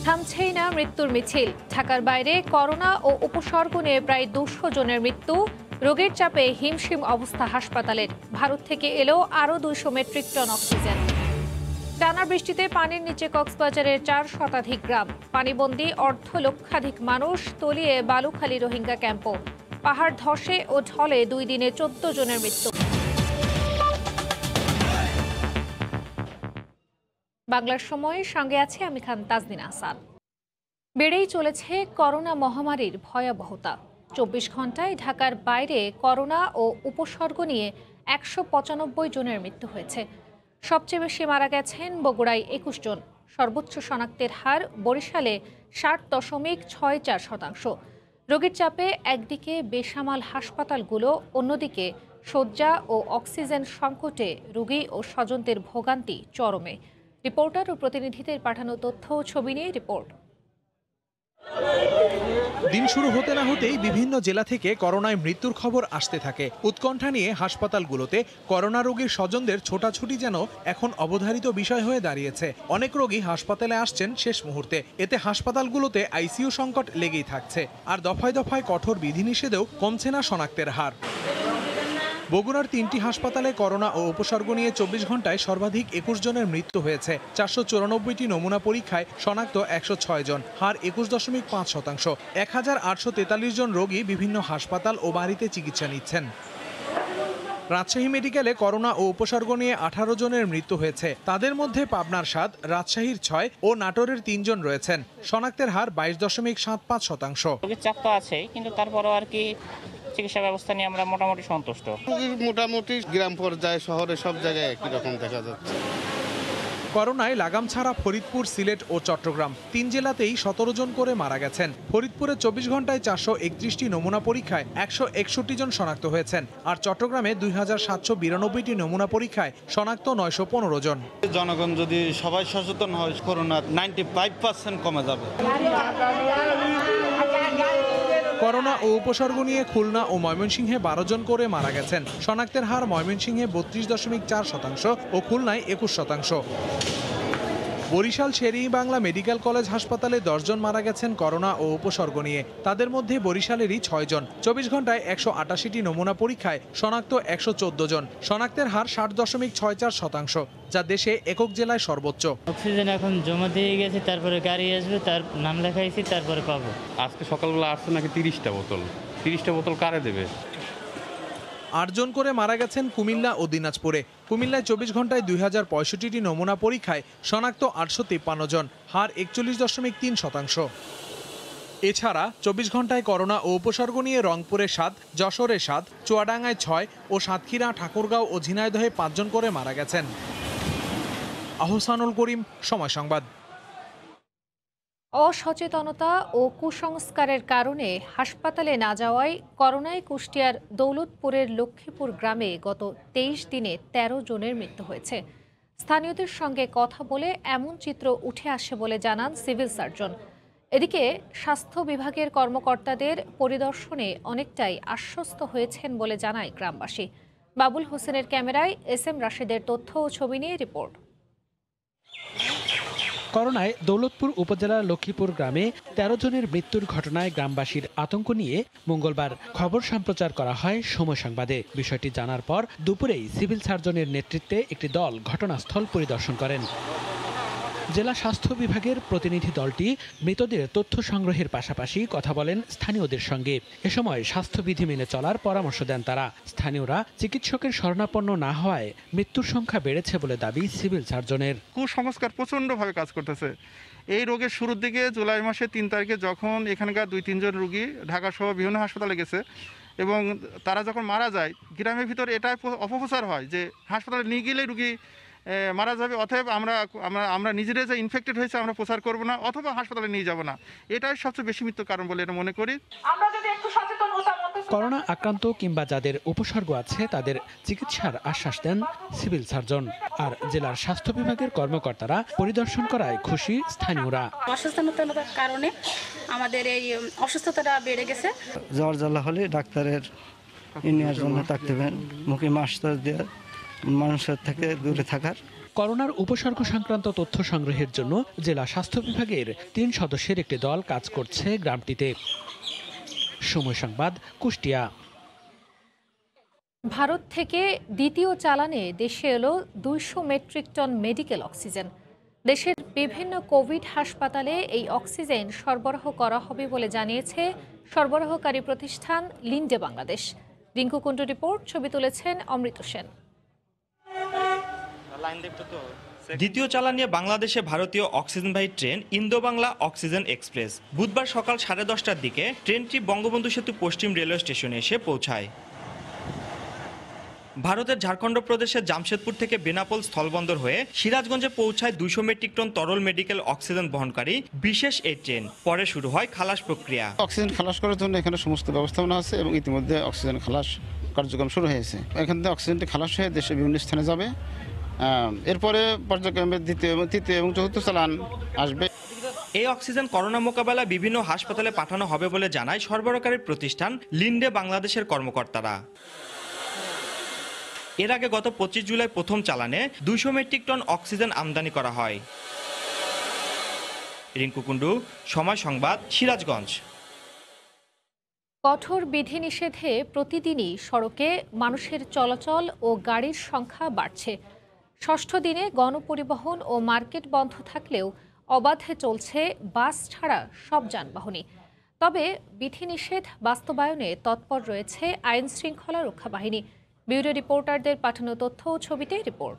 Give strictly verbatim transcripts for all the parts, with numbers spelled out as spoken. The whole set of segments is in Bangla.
থামছেই না মৃত্যুর মিছিল। ঢাকার বাইরে করোনা ও উপসর্গ নিয়ে প্রায় দুশো জনের মৃত্যু। রোগীর চাপে হিমশিম অবস্থা হাসপাতালের। ভারত থেকে এলো আরও দুইশো মেট্রিক টন অক্সিজেন। টানা বৃষ্টিতে পানির নিচে কক্সবাজারের চার শতাধিক গ্রাম। পানিবন্দী অর্ধ লক্ষাধিক মানুষ, তলিয়ে বালুখালী রোহিঙ্গা ক্যাম্পও। পাহাড় ধসে ও ঢলে দুই দিনে চোদ্দ জনের মৃত্যু। বাংলার সময় সঙ্গে আছে আমি খান তাজদিন আহসান। বেড়েই চলেছে করোনা মহামারীর ভয়াবহতা। চব্বিশ ঘন্টায় ঢাকার বাইরে করোনা ও উপসর্গ নিয়ে একশো পঁচানব্বই জনের মৃত্যু হয়েছে। সবচেয়ে বেশি মারা গেছেন বগুড়ায় একুশ জন। সর্বোচ্চ শনাক্তের হার বরিশালে ষাট দশমিক ছয় চার শতাংশ। রোগীর চাপে একদিকে বেসামাল হাসপাতালগুলো, অন্যদিকে শয্যা ও অক্সিজেন সংকটে রোগী ও স্বজনদের ভোগান্তি চরমে। রিপোর্টার ও প্রতিনিধিদের পাঠানো তথ্য ও ছবি নিয়ে রিপোর্ট। দিন শুরু হতে না হতেই বিভিন্ন জেলা থেকে করোনায় মৃত্যুর খবর আসতে থাকে। উৎকণ্ঠা নিয়ে হাসপাতালগুলোতে করোনা রোগীর স্বজনদের ছোটাছুটি যেন এখন অবধারিত বিষয় হয়ে দাঁড়িয়েছে। অনেক রোগী হাসপাতালে আসছেন শেষ মুহূর্তে। এতে হাসপাতালগুলোতে আইসিইউ সংকট লেগেই থাকছে। আর দফায় দফায় কঠোর বিধিনিষেধেও কমছে না শনাক্তের হার। বগুড়ার তিনটি হাসপাতালে করোনা ও উপসর্গ নিয়ে চব্বিশ ঘন্টায় সর্বাধিক একুশ জনের মৃত্যু হয়েছে। চারশো চুরানব্বইটি নমুনা পরীক্ষায় শনাক্ত একশো ছয় জন, হার একুশ দশমিক পাঁচ শতাংশ। এক হাজার আটশো তেতাল্লিশ জন রোগী বিভিন্ন হাসপাতাল ও বাড়িতে চিকিৎসা নিচ্ছেন। রাজশাহী মেডিকেলে করোনা ও উপসর্গ নিয়ে আঠারো জনের মৃত্যু হয়েছে। তাদের মধ্যে পাবনার সাত, রাজশাহীর ছয় ও নাটোরের তিনজন রয়েছেন। শনাক্তের হার বাইশ দশমিক সাত পাঁচ শতাংশ। চাপ তো আছে, কিন্তু তারপরও আর কি চিকিৎসা ব্যবস্থা নিয়ে আমরা মোটামুটি সন্তুষ্ট। মোটামুটি গ্রাম পর্যায়ে শহরে সব জায়গায় একই রকম দেখা যাচ্ছে। করোনায় লাগাম ছাড়া ফরিদপুর, সিলেট ও চট্টগ্রাম তিন জেলাতেই সতেরো জন করে মারা গেছেন। ফরিদপুরে চব্বিশ ঘন্টায় চারশো একত্রিশটি নমুনা পরীক্ষায় একশো একষট্টি জন শনাক্ত হয়েছেন। আর চট্টগ্রামে দুই হাজার সাতশো বিরানব্বইটি নমুনা পরীক্ষায় শনাক্ত নয়শো পনেরো জন। জনগণ যদি সবাই সচেতন হয়, করোনা নাইনটি ফাইভ পার্সেন্ট কমে যাবে। করোনা ও উপসর্গ নিয়ে খুলনা ও ময়মনসিংহে বারো জন করে মারা গেছেন। শনাক্তের হার ময়মনসিংহে বত্রিশ দশমিক চার শতাংশ ও খুলনায় একুশ শতাংশ। বরিশাল শের-ই-বাংলা মেডিকেল কলেজ হাসপাতালে দশ জন মারা গেছেন করোনা ও উপসর্গ নিয়ে। তাদের মধ্যে বরিশালেরই ছয় জন। চব্বিশ ঘন্টায় একশো আটাশিটি নমুনা পরীক্ষায় শনাক্ত একশো চোদ্দ জন। শনাক্তের হার ষাট দশমিক ছয় চার শতাংশ, যা দেশে একক জেলায় সর্বোচ্চ। অক্সিজেন এখন জমা দিয়ে গেছে, তারপরে গাড়ি আসবে, তার নাম লেখাইছি, তারপরে পাবো। আজকে সকালবেলা আসছে নাকি তিরিশটা বোতল। তিরিশটা বোতল কারে দেবে? আটজন করে মারা গেছেন কুমিল্লা ও দিনাজপুরে। কুমিল্লায় চব্বিশ ঘন্টায় দুই হাজার পঁয়ষট্টিটি নমুনা পরীক্ষায় শনাক্ত আটশো তিপ্পান্ন জন, হার একচল্লিশ দশমিক তিন শতাংশ। এছাড়া চব্বিশ ঘন্টায় করোনা ও উপসর্গ নিয়ে রংপুরে সাত, যশোরে সাত, চুয়াডাঙ্গায় ছয় ও সাতক্ষীরা, ঠাকুরগাঁও ও ঝিনাইদহে পাঁচজন করে মারা গেছেন। আহসানুল করিম, সময় সংবাদ। অসচেতনতা ও কুসংস্কারের কারণে হাসপাতালে না যাওয়ায় করোনায় কুষ্টিয়ার দৌলতপুরের লক্ষ্মীপুর গ্রামে গত তেইশ দিনে তেরো জনের মৃত্যু হয়েছে। স্থানীয়দের সঙ্গে কথা বলে এমন চিত্র উঠে আসে বলে জানান সিভিল সার্জন। এদিকে স্বাস্থ্য বিভাগের কর্মকর্তাদের পরিদর্শনে অনেকটাই আশ্বস্ত হয়েছেন বলে জানায় গ্রামবাসী। বাবুল হোসেনের ক্যামেরায় এস এম রাশেদের তথ্য ও ছবি নিয়ে রিপোর্ট। করোনায় দৌলতপুর উপজেলার লক্ষ্মীপুর গ্রামে তেরো জনের মৃত্যুর ঘটনায় গ্রামবাসীর আতঙ্ক নিয়ে মঙ্গলবার খবর সম্প্রচার করা হয় সময় সংবাদে। বিষয়টি জানার পর দুপুরেই সিভিল সার্জনের নেতৃত্বে একটি দল ঘটনাস্থল পরিদর্শন করেন। জেলা স্বাস্থ্য বিভাগের প্রতিনিধি দলটি মৃতদের তথ্য সংগ্রহের পাশাপাশি কথা বলেন স্থানীয়দের সঙ্গে। এ সময় স্বাস্থ্যবিধি মেনে চলার পরামর্শ দেন তারা। স্থানীয়রা চিকিৎসকের শরণাপন্ন না হওয়ায় মৃত্যুর সংখ্যা বেড়েছে বলে দাবি সিভিল সার্জনের। কুসংস্কার প্রচণ্ডভাবে কাজ করতেছে। এই রোগের শুরুর দিকে জুলাই মাসের তিন তারিখে যখন এখানকার দুই তিনজন রোগী ঢাকা সহ বিভিন্ন হাসপাতালে গেছে এবং তারা যখন মারা যায়, গ্রামের ভিতরে এটাই অপপ্রচার হয় যে হাসপাতালে নিয়ে গেলে রোগী মারা যাবে, অতএব আমরা আমরা আমরা নিজেরা যে ইনফেক্টেড হয়েছে আমরা প্রচার করব না, অথবা হাসপাতালে নিয়ে যাব না। এটাই সবচেয়ে বেশি মৃত্যুর কারণ বলে এটা মনে করি। আমরা যদি একটু সচেতন হতাম। করোনা আক্রান্ত কিংবা যাদের উপসর্গ আছে তাদের চিকিৎসার আশ্বাস দেন সিভিল সার্জন। আর জেলার স্বাস্থ্য বিভাগের কর্মকর্তারা পরিদর্শন করায় খুশি স্থানীয়রা। অসুস্থতার কারণে আমাদের এই অসুস্থতাটা বেড়ে গেছে। জ্বর জ্বালা হলে ডাক্তারের নেওয়ার জন্য থাকতে হবে, মুখে মাস্ক দিয়ে মানুষের থেকে দূরে থাকার। করোনার উপসর্গ সংক্রান্ত তথ্য সংগ্রহের জন্য জেলা স্বাস্থ্য বিভাগের তিন সদস্যের একটি দল কাজ করছে গ্রামটিতে। সময় সংবাদ, কুষ্টিয়া। ভারত থেকে দ্বিতীয় চালানে দেশে এলো দুইশো মেট্রিক টন মেডিকেল অক্সিজেন। দেশের বিভিন্ন কোভিড হাসপাতালে এই অক্সিজেন সরবরাহ করা হবে বলে জানিয়েছে সরবরাহকারী প্রতিষ্ঠান লিন্ডে বাংলাদেশ। রিঙ্কু কুন্ডু রিপোর্ট, ছবি তুলেছেন অমৃত সেন। দ্বিতীয় চালান নিয়ে বাংলাদেশে ভারতীয় অক্সিজেনবাহী train Indo Bangla oxygen express বুধবার সকাল সাড়ে দশটার দিকে ট্রেনটি বঙ্গবন্ধু সেতু পশ্চিম রেলওয়ে স্টেশনে এসে পৌঁছায়। ভারতের ঝাড়খণ্ড প্রদেশের জামশেদপুর থেকে বেনাপোল স্থলবন্দর হয়ে সিরাজগঞ্জে পৌঁছায় দুইশো মেট্রিক টন তরল মেডিকেল অক্সিজেন বহনকারী বিশেষ এই ট্রেন। পরে শুরু হয় খালাস প্রক্রিয়া। অক্সিজেন খালাস করার জন্য এখানে সমস্ত ব্যবস্থাপনা আছে এবং ইতিমধ্যে অক্সিজেন খালাস কার্যক্রম শুরু হয়েছে। এখান থেকে অক্সিজেনটি খালাস হয়ে দেশের বিভিন্ন স্থানে যাবে। এরপরে পর্যায়ক্রমে দ্বিতীয় এবং তৃতীয় এবং চতুর্থ চালান আসবে। এই অক্সিজেন করোনা মোকাবেলায় বিভিন্ন হাসপাতালে পাঠানো হবে বলে জানায় সরবরাহকারী প্রতিষ্ঠান লিন্ডে বাংলাদেশের কর্মকর্তারা। এর আগে গত পঁচিশ জুলাই প্রথম চালানে দুইশো মেট্রিক টন অক্সিজেন আমদানি করা হয়। রিঙ্কু কুন্ডু, সময় সংবাদ, সিরাজগঞ্জ। কঠোর বিধিনিষেধে প্রতিদিনই সড়কে মানুষের চলাচল ও গাড়ির সংখ্যা বাড়ছে। ষষ্ঠ দিনে গণপরিবহন ও মার্কেট বন্ধ থাকলেও অবাধে চলছে বাস ছাড়া সব যানবাহনই। তবে বিধিনিষেধ বাস্তবায়নে তৎপর রয়েছে আইন শৃঙ্খলা রক্ষা বাহিনী। ব্যুরো রিপোর্টারদের পাঠানো তথ্য ও ছবিতে রিপোর্ট।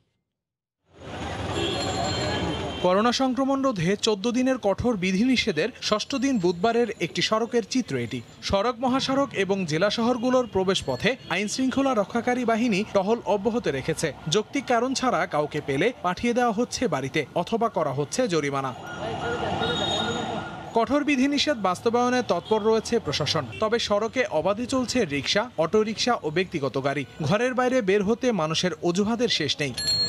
করোনা সংক্রমণ রোধে চোদ্দ দিনের কঠোর বিধিনিষেধের ষষ্ঠ দিন বুধবারের একটি সড়কের চিত্র এটি। সড়ক, মহাসড়ক এবং জেলা শহরগুলোর প্রবেশ পথে আইন শৃঙ্খলা রক্ষাকারী বাহিনী টহল অব্যাহত রেখেছে। যৌক্তিক কারণ ছাড়া কাউকে পেলে পাঠিয়ে দেওয়া হচ্ছে বাড়িতে অথবা করা হচ্ছে জরিমানা। কঠোর বিধিনিষেধ বাস্তবায়নে তৎপর রয়েছে প্রশাসন। তবে সড়কে অবাধে চলছে রিকশা, অটোরিকশা ও ব্যক্তিগত গাড়ি। ঘরের বাইরে বের হতে মানুষের অজুহাতের শেষ নেই।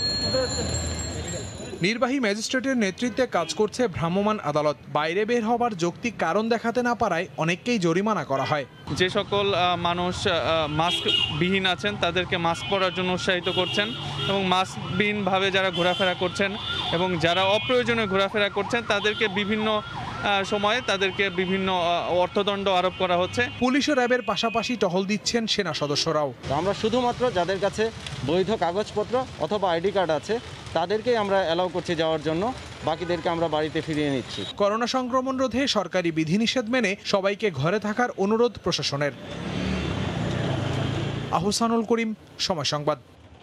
নির্বাহী ম্যাজিস্ট্রেটের নেতৃত্বে কাজ করছে ভ্রাম্যমাণ আদালত। বাইরে বের হবার যৌক্তিক কারণ দেখাতে না পারায় অনেককেই জরিমানা করা হয়। যে সকল মানুষ মাস্কবিহীন আছেন তাদেরকে মাস্ক পরার জন্য উৎসাহিত করছেন এবং মাস্কবিহীনভাবে যারা ঘোরাফেরা করছেন এবং যারা অপ্রয়োজনীয় ঘোরাফেরা করছেন তাদেরকে বিভিন্ন সময়ে তাদেরকে বিভিন্ন অর্থদণ্ড আরোপ করা হচ্ছে। পুলিশ ও র্যাবের পাশাপাশি টহল দিচ্ছেন সেনা সদস্যরাও। আমরা শুধুমাত্র যাদের কাছে বৈধ কাগজপত্র অথবা আইডি কার্ড আছে তাদেরকেই আমরা অ্যালাউ করছি যাওয়ার জন্য, বাকিদেরকে আমরা বাড়িতে ফিরিয়ে নিচ্ছি। করোনা সংক্রমণ রোধে সরকারি বিধিনিষেধ মেনে সবাইকে ঘরে থাকার অনুরোধ প্রশাসনের। আহসানুল করিম, সময় সংবাদ।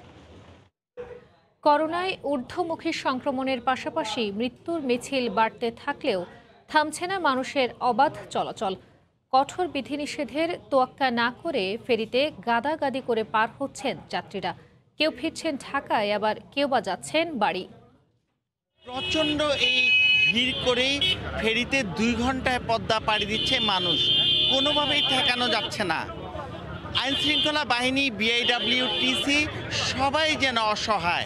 করোনায় ঊর্ধ্বমুখী সংক্রমণের পাশাপাশি মৃত্যুর মিছিল বাড়তে থাকলেও থামছে না মানুষের অবাধ চলাচল। কঠোর বিধিনিষেধের তোয়াক্কা না করে ফেরিতে গাদাগাদি করে পার হচ্ছেন যাত্রীরা। কেউ ফিরছেন ঢাকায়, আবার কেউ বা যাচ্ছেন বাড়ি। প্রচণ্ড এই ভিড় করেই ফেরিতে দুই ঘন্টায় পদ্মা পাড়ি দিচ্ছে মানুষ, কোনোভাবেই ঠেকানো যাচ্ছে না। আইন শৃঙ্খলা বাহিনী, বিআইডব্লিউটিসি সবাই যেন অসহায়।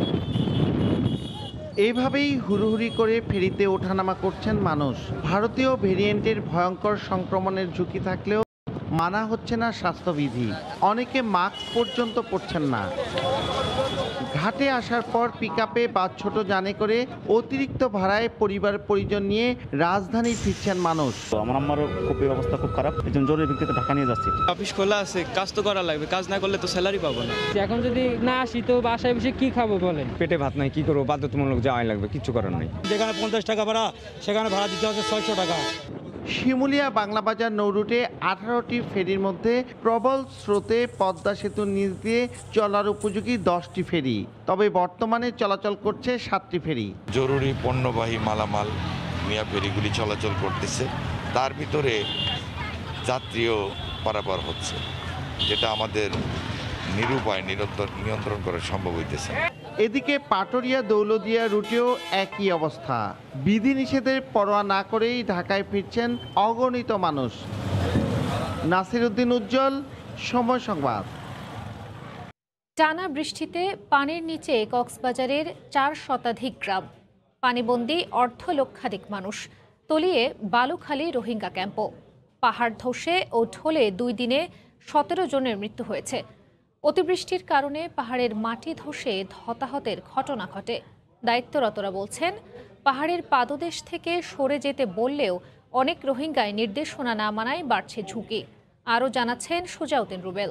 এইভাবেই হুড়োহুড়ি করে ফেরিতে ওঠানামা করছেন মানুষ। ভারতীয় ভেরিয়েন্টের ভয়ঙ্কর সংক্রমণের ঝুঁকি থাকলেও মানা হচ্ছে না স্বাস্থ্যবিধি। অনেকে মাস্ক পর্যন্ত পরছেন না। ঘাটে আসার পর পিকআপে বা ছোট যানে করে অতিরিক্ত ভাড়ায় পরিবার পরিজন নিয়ে রাজধানী ফিরছেন মানুষ। আমার আমারও খুবই অবস্থা খুব খারাপ, এই জন্য জরুরি ভিত্তিতে ঢাকা নিয়ে যাচ্ছি। অফিস খোলা আছে, কাজ তো করা লাগবে, কাজ না করলে তো স্যালারি পাবো না। এখন যদি না আসি তো বাসায় বসে কি খাবো বলেন? পেটে ভাত নাই, কি করবো, বাধ্যতামূলক যাওয়াই লাগবে, কিছু করার নেই। যেখানে পঞ্চাশ টাকা ভাড়া সেখানে ভাড়া দিতে হচ্ছে ছয়শো টাকা। শিমুলিয়া বাংলাবাজার নৌরুটে আঠারোটি ফেরির মধ্যে প্রবল স্রোতে পদ্মা সেতুর নিচ দিয়ে চলার উপযোগী দশটি ফেরি, তবে বর্তমানে চলাচল করছে সাতটি ফেরি। জরুরি পণ্যবাহী মালামাল মিয়া ফেরিগুলি চলাচল করতেছে, তার ভিতরে যাত্রীও পারাপার হচ্ছে, যেটা আমাদের নিরুপায় নিরন্তর নিয়ন্ত্রণ করা সম্ভব হইতেছে। এদিকে পাটুরিয়া দৌলদিয়া রুটেও একই অবস্থা। বিধিনিষেধের পরোয়া না করেই ঢাকায় ফিরছেন অগণিত মানুষ। নাসির উদ্দিন উজ্জ্বল, সময় সংবাদ। টানা বৃষ্টিতে পানির নিচে কক্সবাজারের চার শতাধিক গ্রাম, পানিবন্দী অর্ধ লক্ষাধিক মানুষ, তলিয়ে বালুখালী রোহিঙ্গা ক্যাম্পও। পাহাড় ধসে ও ঢলে দুই দিনে সতেরো জনের মৃত্যু হয়েছে। অতিবৃষ্টির কারণে পাহাড়ের মাটি ধসে হতাহতের ঘটনা ঘটে। দায়িত্বরতরা বলছেন, পাহাড়ের পাদদেশ থেকে সরে যেতে বললেও অনেক রোহিঙ্গায় নির্দেশনা না মানায় বাড়ছে ঝুঁকি। আরও জানাচ্ছেন সুজাউদ্দিন রুবেল।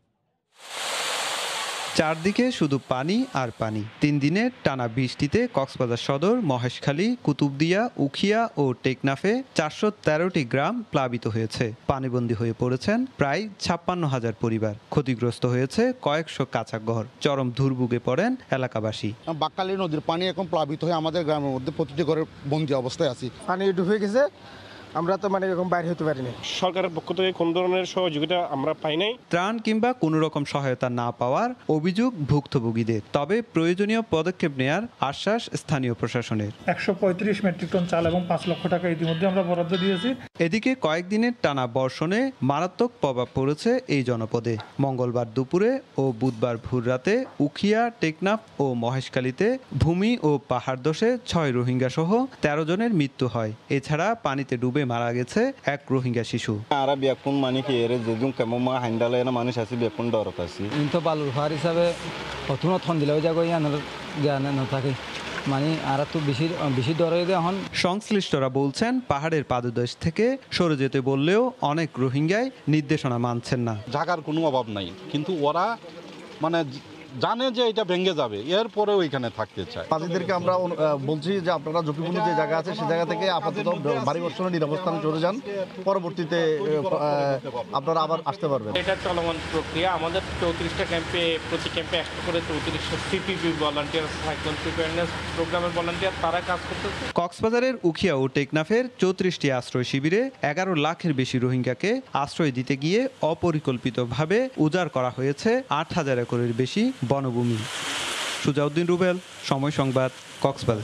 চারদিকে শুধু পানি আর পানি। তিন দিনের টানা বৃষ্টিতে কক্সবাজার সদর, মহেশখালী, কুতুবদিয়া, উখিয়া ও টেকনাফে চারশো তেরোটি গ্রাম প্লাবিত হয়েছে। পানিবন্দী হয়ে পড়েছেন প্রায় ছাপ্পান্ন হাজার পরিবার। ক্ষতিগ্রস্ত হয়েছে কয়েকশো কাঁচা ঘর। চরম দুর্ভোগে পড়েন এলাকাবাসী। বাক্কালী নদীর পানি এখন প্লাবিত হয়ে আমাদের গ্রামের মধ্যে প্রতিটি ঘরের বন্দী অবস্থায় আছি। পানি ডুবে গেছে, আমরা তো মানে এরকম বাইরে হতে পারিনি। সরকারের পক্ষ থেকে কোন ধরনের সহযোগিতা আমরা পাই নাই। ত্রাণ কিংবা কোনো রকম সহায়তা না পাওয়ার অভিযোগ ভুক্তভোগীদের। তবে প্রয়োজনীয় পদক্ষেপ নেয়ার আশ্বাস স্থানীয় প্রশাসনের। একশো পঁয়ত্রিশ মেট্রিক টন চাল এবং পাঁচ লক্ষ টাকা ইতিমধ্যে আমরা বরাদ্দ দিয়েছি। এদিকে কয়েকদিনের টানা বর্ষণে মারাত্মক প্রভাব পড়েছে এই জনপদে। মঙ্গলবার দুপুরে ও বুধবার ভোররাতে উখিয়া, টেকনাফ ও মহেশখালীতে ভূমি ও পাহাড় ধসে ছয় রোহিঙ্গা সহ তেরো জনের মৃত্যু হয়। এছাড়া পানিতে ডুবে মারা গেছে এক রোহিঙ্গা শিশু। আরা বিয়াকুন মানে কি এর যেদুন কেমন মা হান্ডালে না মানুষ আছে বিয়াকুন দরক আছে। ইনতো বালুর ফার হিসাবে অথুন থন দিলেও যাগো ইয়ানোর জ্ঞান না থাকে মানে আর তো বেশি বেশি দরে এখন। সংশ্লিষ্টরা বলছেন, পাহাড়ের পাদদেশ থেকে সরে যেতে বললেও অনেক রোহিঙ্গাই নির্দেশনা মানছেন না। জায়গার কোনো অভাব নাই, কিন্তু ওরা মানে জানে যে এটা ভেঙে যাবে, এরপরে ওইখানে থাকতে চায়। পাজিদেরকে আমরা বলছি যে আপনারা ঝুঁকিপূর্ণ যে জায়গা আছে সেই জায়গা থেকে আপাতত বাড়ি বর্ষণে নিরবস্থানে চলে যান, পরবর্তীতে আপনারা আবার আসতে পারবেন। এটা চলমান প্রক্রিয়া। আমাদের চৌত্রিশটা ক্যাম্পে, প্রতি ক্যাম্পে একটা করে চৌত্রিশটা সিপিপি ভলান্টিয়ার, সাইক্লোন প্রিপেয়ারনেস প্রোগ্রামের ভলান্টিয়ার, তারা কাজ করতেছে। কক্সবাজারের উখিয়া ও টেকনাফের চৌত্রিশটি আশ্রয় শিবিরে এগারো লাখের বেশি রোহিঙ্গাকে আশ্রয় দিতে গিয়ে অপরিকল্পিতভাবে উজাড় করা হয়েছে আট হাজার একরের বেশি বনভূমি। সুজাউদ্দিন রুবেল, সময় সংবাদ, কক্সবাজার।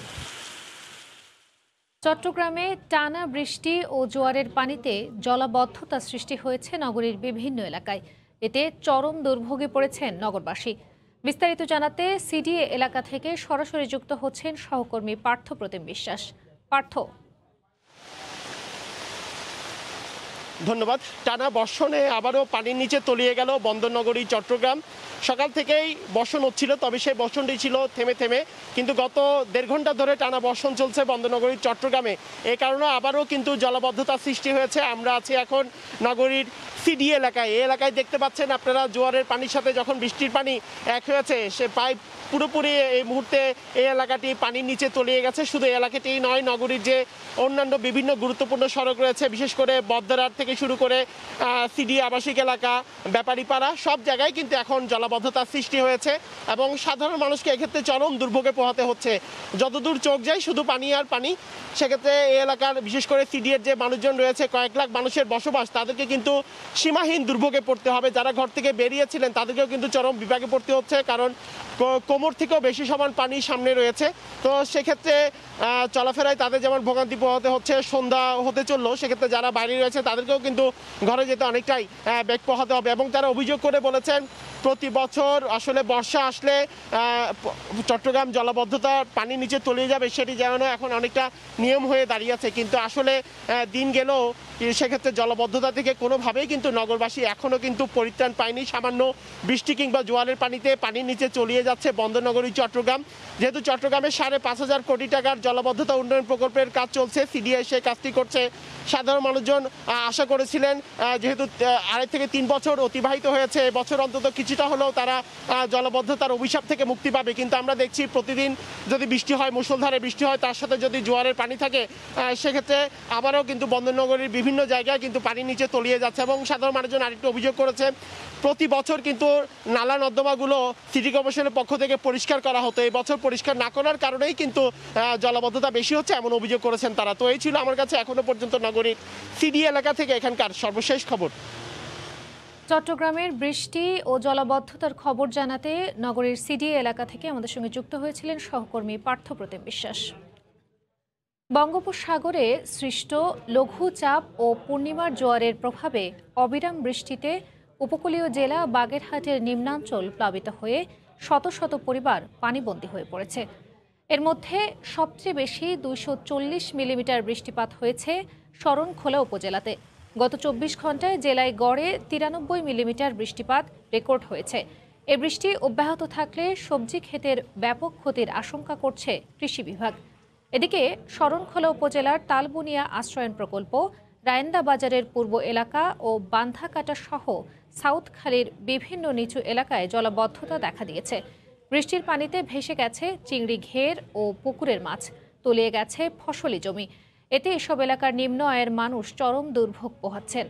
চট্টগ্রামে টানা বৃষ্টি ও জোয়ারের পানিতে জলাবদ্ধতা সৃষ্টি হয়েছে নগরীর বিভিন্ন এলাকায়। এতে চরম দুর্ভোগে পড়েছেন নগরবাসী। বিস্তারিত জানাতে সিডিএ এলাকা থেকে সরাসরি যুক্ত হচ্ছেন সহকর্মী পার্থ প্রতিম বিশ্বাস। পার্থ। ধন্যবাদ। টানা বর্ষণে আবারও পানির নিচে তলিয়ে গেল বন্দরনগরী চট্টগ্রাম। সকাল থেকেই বর্ষণ হচ্ছিল, তবে সেই বর্ষণটি ছিল থেমে থেমে, কিন্তু গত দেড় ঘন্টা ধরে টানা বর্ষণ চলছে বন্দরনগরী চট্টগ্রামে। এই কারণে আবারও কিন্তু জলাবদ্ধতার সৃষ্টি হয়েছে। আমরা আছি এখন নগরীর সিডি এলাকায়। এই এলাকায় দেখতে পাচ্ছেন আপনারা, জোয়ারের পানির সাথে যখন বৃষ্টির পানি এক হয়েছে, সে পাইপ পুরোপুরি এই মুহূর্তে এই এলাকাটি পানির নিচে তলিয়ে গেছে। শুধু এই এলাকাটি নয়, নগরীর যে অন্যান্য বিভিন্ন গুরুত্বপূর্ণ সড়ক রয়েছে, বিশেষ করে বদ্দারহাট থেকে শুরু করে সিডি আবাসিক এলাকা, ব্যাপারীপাড়া, সব জায়গায় কিন্তু এখন জলাবদ্ধতার সৃষ্টি হয়েছে এবং সাধারণ মানুষকে এক্ষেত্রে চরম দুর্ভোগে পোহাতে হচ্ছে। যতদূর চোখ যায় শুধু পানি আর পানি। সেক্ষেত্রে এই এলাকার বিশেষ করে সিডিএর যে মানুষজন রয়েছে, কয়েক লাখ মানুষের বসবাস, তাদেরকে কিন্তু সীমাহীন দুর্ভোগে পড়তে হবে। যারা ঘর থেকে বেরিয়েছিলেন তাদেরকেও কিন্তু চরম বিপাকে পড়তে হচ্ছে, কারণ কোমর থেকেও বেশি সমান পানি সামনে রয়েছে। তো সেক্ষেত্রে চলাফেরায় তাদের যেমন ভোগান্তি পোহাতে হচ্ছে। সন্ধ্যা হতে চললো, সেক্ষেত্রে যারা বাইরে রয়েছে তাদেরকেও কিন্তু ঘরে যেতে অনেকটাই বেগ পোহাতে হবে। এবং তারা অভিযোগ করে বলেছেন, প্রতি বছর আসলে বর্ষা আসলে চট্টগ্রাম জলাবদ্ধতা পানির নিচে তলিয়ে যাবে, সেটি যেন এখন অনেকটা নিয়ম হয়ে দাঁড়িয়েছে। কিন্তু আসলে দিন গেলেও সেক্ষেত্রে জলাবদ্ধতা থেকে কোনোভাবেই কিন্তু নগরবাসী এখনও কিন্তু পরিত্রাণ পায়নি। সামান্য বৃষ্টি কিংবা জোয়ারের পানিতে পানির নিচে চলিয়ে যাচ্ছে বন্দরনগরী চট্টগ্রাম। যেহেতু চট্টগ্রামে সাড়ে পাঁচ হাজার কোটি টাকার জলাবদ্ধতা উন্নয়ন প্রকল্পের কাজ চলছে, সিডিএ সেই কাজটি করছে। সাধারণ মানুষজন আশা করেছিলেন, যেহেতু আড়াই থেকে তিন বছর অতিবাহিত হয়েছে, এবছর অন্তত কিছুটা হলেও তারা জলাবদ্ধতার অভিশাপ থেকে মুক্তি পাবে। কিন্তু আমরা দেখছি প্রতিদিন যদি বৃষ্টি হয়, মুষলধারে বৃষ্টি হয়, তার সাথে যদি জোয়ারের পানি থাকে, সেক্ষেত্রে আবারও কিন্তু বন্দরনগরীর বিভিন্ন জায়গায় কিন্তু পানির নিচে তলিয়ে যাচ্ছে। এবং সাধারণ মানুষজন আরেকটু অভিযোগ করেছে, প্রতি বছর কিন্তু নালা নর্দমাগুলো সিটি কর্পোরেশনের পক্ষ থেকে পরিষ্কার করা হতো, এই বছর পরিষ্কার না করার কারণেই কিন্তু জলাবদ্ধতা বেশি হচ্ছে, এমন অভিযোগ করেছেন তারা। তো এই ছিল আমার কাছে এখনো পর্যন্ত নগরীর সিডি এলাকা থেকে এখানকার সর্বশেষ খবর। চট্টগ্রামের বৃষ্টি ও জলাবদ্ধতার খবর জানাতে নগরীর সিডি এলাকা থেকে আমাদের সঙ্গে যুক্ত হয়েছিলেন সহকর্মী পার্থ প্রতিম বিশ্বাস। বঙ্গোপসাগরে সৃষ্ট লঘুচাপ ও পূর্ণিমার জোয়ারের প্রভাবে অবিরাম বৃষ্টিতে উপকূলীয় জেলা বাগেরহাটের নিম্নাঞ্চল প্লাবিত হয়ে শত শত পরিবার পানিবন্দী হয়ে পড়েছে। এর মধ্যে সবচেয়ে বেশি দুইশো চল্লিশ মিলিমিটার বৃষ্টিপাত হয়েছে শরণখোলা উপজেলাতে। গত চব্বিশ ঘন্টায় জেলায় গড়ে তিরানব্বই মিলিমিটার বৃষ্টিপাত রেকর্ড হয়েছে। এ বৃষ্টি অব্যাহত থাকলে সবজি ক্ষেতের ব্যাপক ক্ষতির আশঙ্কা করছে কৃষি বিভাগ। এদিকে শরণখোলা উপজেলার তালবুনিয়া আশ্রয়ন প্রকল্প, রায়েন্দা বাজারের পূর্ব এলাকা ও বান্ধাকাটা সহ সাউথখালীর বিভিন্ন নিচু এলাকায় জলাবদ্ধতা দেখা দিয়েছে। বৃষ্টির পানিতে ভেসে গেছে চিংড়ি ঘের ও পুকুরের মাছ, তলিয়ে গেছে ফসলি জমি। এতে এসব এলাকার নিম্ন আয়ের মানুষ চরম দুর্ভোগ পোহাচ্ছেন।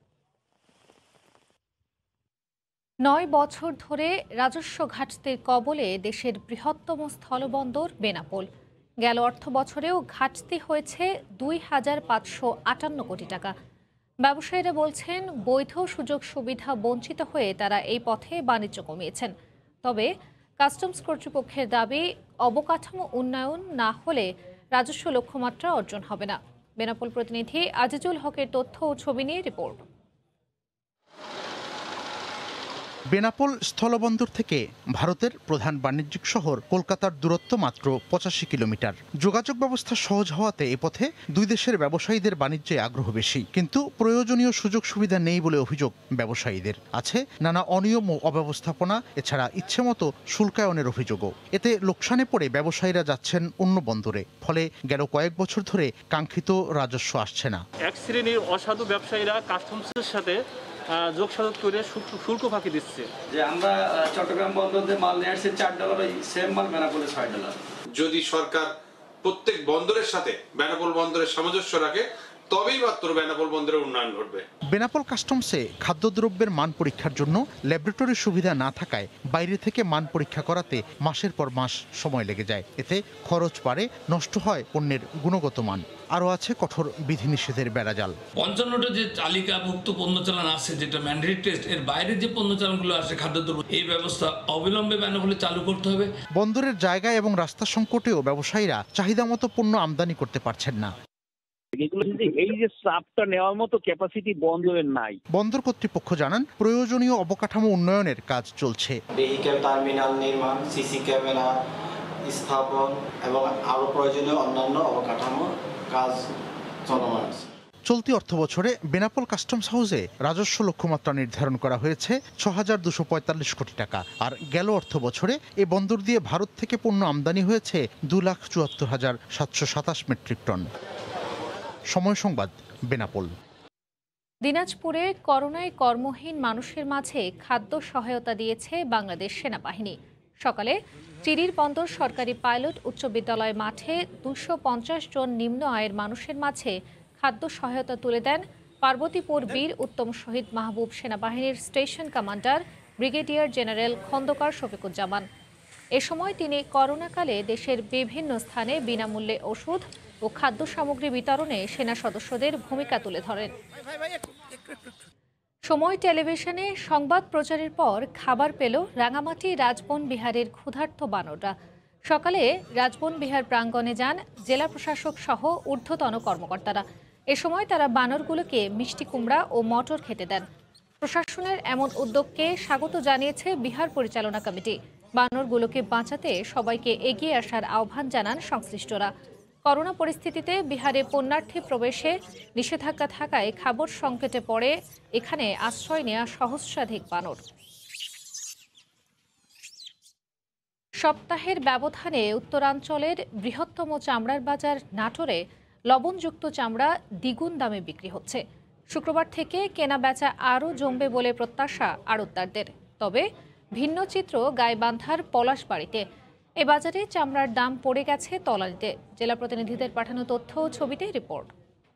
নয় বছর ধরে রাজস্ব ঘাটতির কবলে দেশের বৃহত্তম স্থলবন্দর বেনাপোল। গেল অর্থ বছরেও ঘাটতি হয়েছে দুই হাজার পাঁচশো আটান্ন কোটি টাকা। ব্যবসায়ীরা বলছেন, বৈধ সুযোগ সুবিধা বঞ্চিত হয়ে তারা এই পথে বাণিজ্য কমিয়েছেন। তবে কাস্টমস কর্তৃপক্ষের দাবি, অবকাঠামো উন্নয়ন না হলে রাজস্ব লক্ষ্যমাত্রা অর্জন হবে না। বেনাপোল প্রতিনিধি আজিজুল হকের তথ্য ও ছবি নিয়ে রিপোর্ট। বেনাপোল স্থলবন্দর থেকে ভারতের প্রধান বাণিজ্যিক শহর কলকাতার দূরত্ব মাত্র পঁচাশি কিলোমিটার। যোগাযোগ ব্যবস্থা সহজ হওয়াতে এ পথে দুই দেশের ব্যবসায়ীদের বাণিজ্যে আগ্রহ বেশি, কিন্তু প্রয়োজনীয় সুযোগ সুবিধা নেই বলে অভিযোগ ব্যবসায়ীদের। আছে নানা অনিয়ম ও অব্যবস্থাপনা, এছাড়া ইচ্ছেমতো শুল্কায়নের অভিযোগও। এতে লোকসানে পড়ে ব্যবসায়ীরা যাচ্ছেন অন্য বন্দরে, ফলে গেল কয়েক বছর ধরে কাঙ্ক্ষিত রাজস্ব আসছে না। এক শ্রেণীর অসাধু ব্যবসায়ীরা কাস্টমসের সাথে যোগসাধক করে শুল্ক ফাঁকি দিচ্ছে। যে আমরা চট্টগ্রাম বন্দরে মাল নিয়ে আসছি চার ডলার, ওই সেম মাল বেনাপোলে ছয় ডলার। যদি সরকার প্রত্যেক বন্দরের সাথে বেনাপোল বন্দরের সামঞ্জস্য রাখে, তবেই মাত্র বেনাপোল বন্দরের উন্নয়ন ঘটবে। বেনাপোল কাস্টমসে খাদ্যদ্রব্যের মান পরীক্ষার জন্য ল্যাবরেটরির সুবিধা না থাকায় বাইরে থেকে মান পরীক্ষা করাতে মাসের পর মাস সময় লেগে যায়। এতে খরচ বাড়ে, নষ্ট হয় পণ্যের গুণগত মান। আরও আছে কঠোর বিধিনিষেধের বেড়াজাল। পঞ্চান্নটা যে তালিকাভুক্ত পণ্য চালান আছে, যেটা ম্যান্ডেটরি টেস্ট, এর বাইরে যে পণ্য চালানগুলো আসে খাদ্যদ্রব্য, এই ব্যবস্থা অবিলম্বে বেনাপোলে চালু করতে হবে। বন্দরের জায়গা এবং রাস্তা সংকটেও ব্যবসায়ীরা চাহিদা মতো পণ্য আমদানি করতে পারছেন না। এই যে চাপটা নেওয়ার মতো ক্যাপাসিটি বন্দরের নাই। বন্দর কর্তৃপক্ষ জানান, প্রয়োজনীয় অবকাঠামো উন্নয়নের কাজ চলছে। ভেহিক্যাল টার্মিনাল নির্মাণ, সিসি ক্যামেরা স্থাপন এবং আরো প্রয়োজনীয় অন্যান্য অবকাঠামো কাজ চলমান আছে। চলতি অর্থ বছরে বেনাপোল কাস্টমস হাউসে রাজস্ব লক্ষ্যমাত্রা নির্ধারণ করা হয়েছে ছ হাজার দুশো পঁয়তাল্লিশ কোটি টাকা। আর গেল অর্থ বছরে এ বন্দর দিয়ে ভারত থেকে পণ্য আমদানি হয়েছে দু লাখ চুয়াত্তর হাজার সাতশো সাতাশ মেট্রিক টন। সময় সংবাদ, বেনাপোল। দিনাজপুরে করোনায় কর্মহীন মানুষের মাঝে খাদ্য সহায়তা দিয়েছে বাংলাদেশ সেনাবাহিনী। সকালে চিরির বন্দর সরকারি পাইলট উচ্চ বিদ্যালয় মাঠে দুশো পঞ্চাশ জন নিম্ন আয়ের মানুষের মাঝে খাদ্য সহায়তা তুলে দেন পার্বতীপুর বীর উত্তম শহীদ মাহবুব সেনাবাহিনীর station commander brigadier general Khandakar Shafiquzzaman. এ সময় তিনি করোনাকালে দেশের বিভিন্ন স্থানে বিনামূল্যে ওষুধ ও খাদ্য সামগ্রী বিতরণে সেনা সদস্যদের ভূমিকা তুলে ধরেন। সময় টেলিভিশনে সংবাদ প্রচারের পর খাবার পেল রাঙামাটি রাজবন বিহারের ক্ষুধার্ত বানররা। সকালে রাজবন বিহার প্রাঙ্গণে যান জেলা প্রশাসক সহ ঊর্ধ্বতন কর্মকর্তারা। এ সময় তারা বানরগুলোকে মিষ্টি কুমড়া ও মটর খেতে দেন। প্রশাসনের এমন উদ্যোগকে স্বাগত জানিয়েছে বিহার পরিচালনা কমিটি। বানরগুলোকে বাঁচাতে সবাইকে এগিয়ে আসার আহ্বান জানান সংশ্লিষ্টরা। করোনা পরিস্থিতিতে বিহারে পণ্যার্থী প্রবেশে নিষেধাজ্ঞা থাকায় খাবার সংকটে পড়ে এখানে আশ্রয় নেওয়া সহস্রাধিক বানর। সপ্তাহের ব্যবধানে উত্তরাঞ্চলের বৃহত্তম চামড়ার বাজার নাটোরে লবণযুক্ত চামড়া দ্বিগুণ দামে বিক্রি হচ্ছে। শুক্রবার থেকে কেনা বেচা আরও জমবে বলে প্রত্যাশা আড়তদারদের। তবে ভিন্ন চিত্র গাইবান্ধার পলাশবাড়িতে। এ বাজারে চামড়ার দাম পড়ে গেছে তলানিতে। জেলা প্রতিনিধিদের পাঠানো তথ্য ও ছবিতে রিপোর্ট।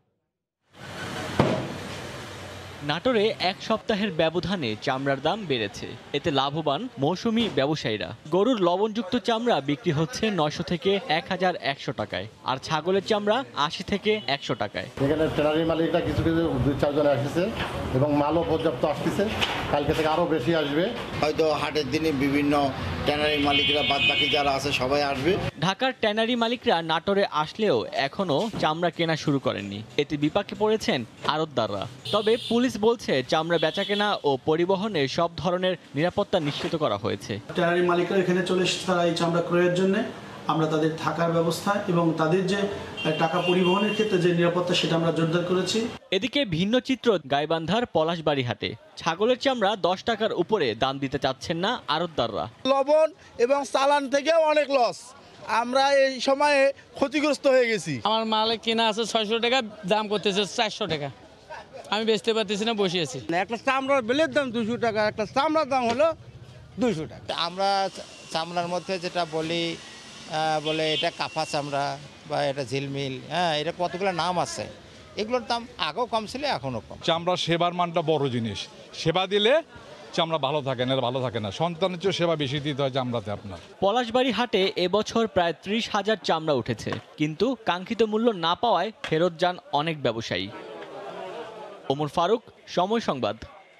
নাটোরে এক সপ্তাহের ব্যবধানে চামড়ার দাম বেড়েছে। এতে লাভবান মৌসুমী ব্যবসায়ীরা। গরুর লবণযুক্ত চামড়া বিক্রি হচ্ছে নয়শো থেকে এক হাজার একশো টাকায়, আর ছাগলের চামড়া আশি থেকে একশো টাকায়। এখানে ট্রেনারি মালিকরা কিছু কিছু দুই চারজন আসছে এবং মালও পর্যাপ্ত আসতেছে, কালকে থেকে আরও বেশি আসবে। হয়তো হাটের দিনে বিভিন্ন ট্যানারি মালিকরা বাদ বাকি যারা আছে সবাই আসবে। ঢাকার ট্যানারি মালিকরা নাটোরে আসলেও এখনো চামড়া কেনা শুরু করেননি। এতে বিপাকে পড়েছেন আড়তদাররা। তবে পুলিশ বলছে চামড়া বেচাকেনা ও পরিবহনে সব ধরনের নিরাপত্তা নিশ্চিত করা হয়েছে। ট্যানারি মালিকরা এখানে চলে এসেছে তারা এই চামড়া ক্রয়ের জন্য। আমরা তাদের থাকার ব্যবস্থা এবং তাদের যে টাকা পরিবহনের ক্ষেত্রে যে নিরাপত্তা সেটা আমরা জোরদার করেছি। এদিকে ভিন্ন চিত্র গাইবান্ধার পলাশবাড়ি হাটে। ছাগলের চামড়া দশ টাকার উপরে দাম দিতে চাচ্ছেন না আড়তদাররা। লবণ এবং চালান থেকেও অনেক লস, আমরা এই সময়ে ক্ষতিগ্রস্ত হয়ে গেছি। আমার মালে কেনা আছে ছয়শো টাকা, দাম করতেছে চারশো টাকা, আমি বেচতে পারতেছি না, বসে আছি। একটা চামড়ার বেলের দাম দুশো টাকা, একটা চামড়ার দাম হলো দুইশো টাকা। আমরা চামড়ার মধ্যে যেটা বলি বলে এটা কাফা চামড়া বা এটা ঝিলমিল, হ্যাঁ এটা কতগুলো নাম আছে, এগুলোর দাম আগেও কম ছিল এখনও কম। চামড়ার সেবার মানটা বড় জিনিস, সেবা দিলে চামড়া ভালো থাকে না, ভালো থাকে না, সন্তানের চেয়ে সেবা বেশি দিতে হয় চামড়াতে আপনার। পলাশবাড়ি হাটে এবছর প্রায় ত্রিশ হাজার চামড়া উঠেছে, কিন্তু কাঙ্ক্ষিত মূল্য না পাওয়ায় ফেরত যান অনেক ব্যবসায়ী। ওমর ফারুক, সময় সংবাদ।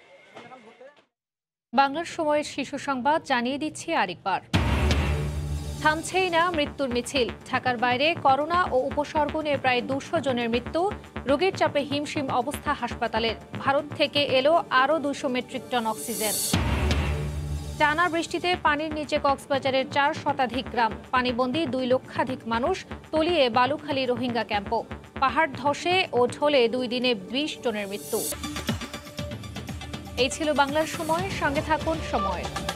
বাংলার সময়ের শীর্ষ সংবাদ জানিয়ে দিচ্ছি আরেকবার। থামছেই না মৃত্যুর মিছিল। ঢাকার বাইরে করোনা ও উপসর্গ নিয়ে প্রায় দুশো জনের মৃত্যু। রোগীর চাপে হিমশিম অবস্থা হাসপাতালের। ভারত থেকে এলো আরও দুশো মেট্রিক টন অক্সিজেন। টানা বৃষ্টিতে পানির নিচে কক্সবাজারের চার শতাধিক গ্রাম। পানিবন্দী দুই লক্ষাধিক মানুষ। তলিয়ে বালুখালী রোহিঙ্গা ক্যাম্পও। পাহাড় ধসে ও ঢলে দুই দিনে বিশ জনের মৃত্যু। এই ছিল বাংলার সময়। সঙ্গে থাকুন সময়।